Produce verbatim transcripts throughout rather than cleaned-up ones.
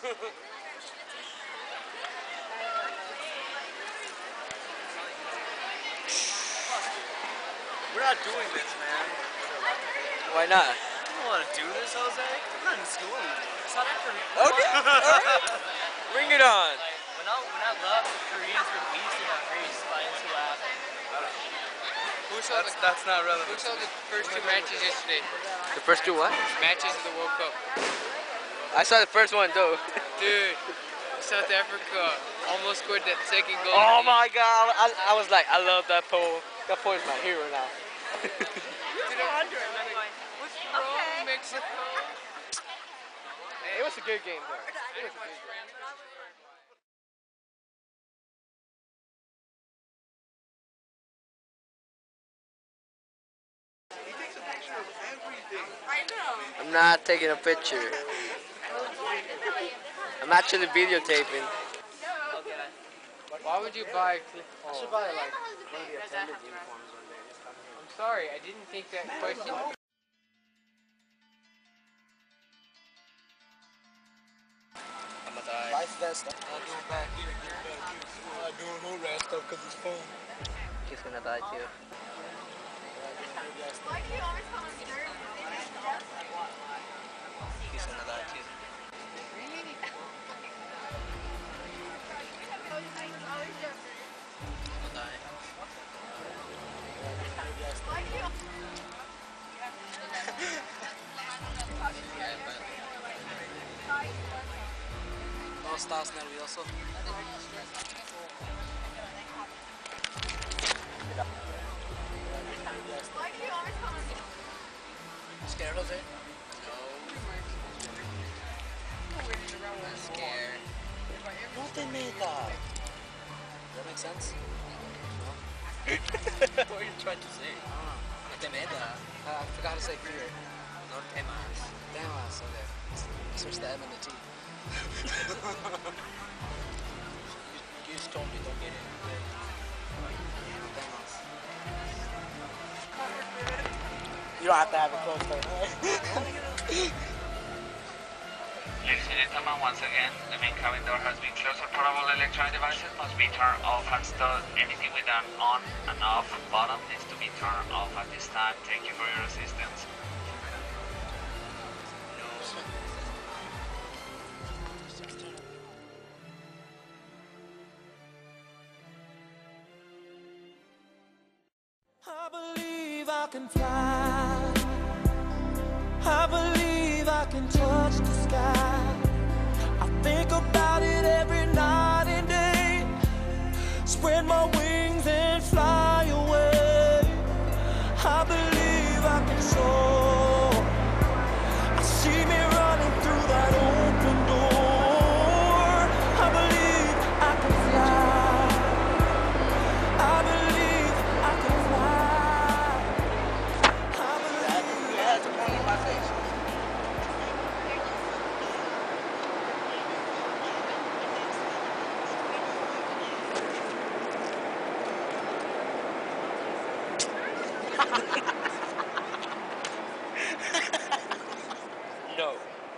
We're not doing this, man. Why not? You don't want to do this, Jose? I'm not in school anymore. It's not after me. Okay, alright. Bring it on. When I, when I left, the Koreans were beasting on Greece by into lap. Who saw That's, the, that's not relevant. who saw the first two matches yesterday? The first two what? Matches of the World Cup. I saw the first one though. Dude, South Africa almost scored that second goal. Oh my god, I, I was like, I love that pole. That pole is my hero now. What's wrong, Mexico? It was a good game though. It was a good game. I'm not taking a picture. I'm actually videotaping. Why would you buy? Oh. I should buy like one of the attendant uniforms one day. I'm sorry, I didn't think that question. I'm gonna die. Vice vest. I'm not doing back here. I'm not doing hoodrat stuff because it's fun. He's gonna die too. He's gonna die too. ¿No estás nervioso? Scared, Jose? No. I'm scared. No te metas. Does that make sense? No? What are you trying to say? No te metas. Uh, I forgot to say fear. No temas. Temas, okay. Switch the M and the T. You just told me don't get it. Temas. You don't have to have it close though. Ladies and gentlemen, once again, the main cabin door has been closed. All portable electronic devices must be turned off and stored. Anything with an on and off button needs to be turned off at this time. Thank you for your assistance. I believe I can fly. I believe I can touch the sky. I think about it every night and day. Spread my wings and fly away. I believe I can soar. I see me running through that open door. I believe I can fly. I believe I can fly. I believe. That's a point in my face. No.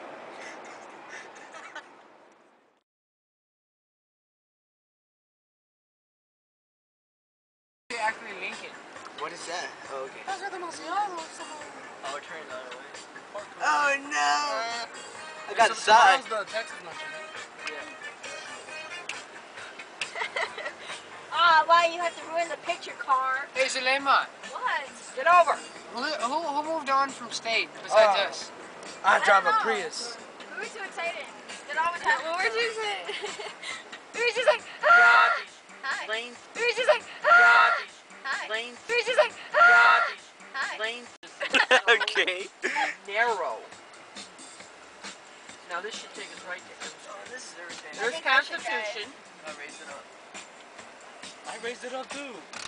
Actually, Lincoln. What is that? Oh, okay. Oh, turn it the other way. Oh no! I got So- side. so how's the Texas luncheon? Ah, why you have to ruin the picture, car? Hey, Zulema, What? get over. Who, who, who moved on from state besides Uh, us? I drive a know. Prius. We were too excited. It always happens. We were too excited. We were just like, ah! Hi. We were just like, ah! Hi. We were just like, ah! Hi. Okay. Narrow. Now this should take us right there. Oh, this is everything. I There's think I should Constitution. I raised it up. I raised it up too.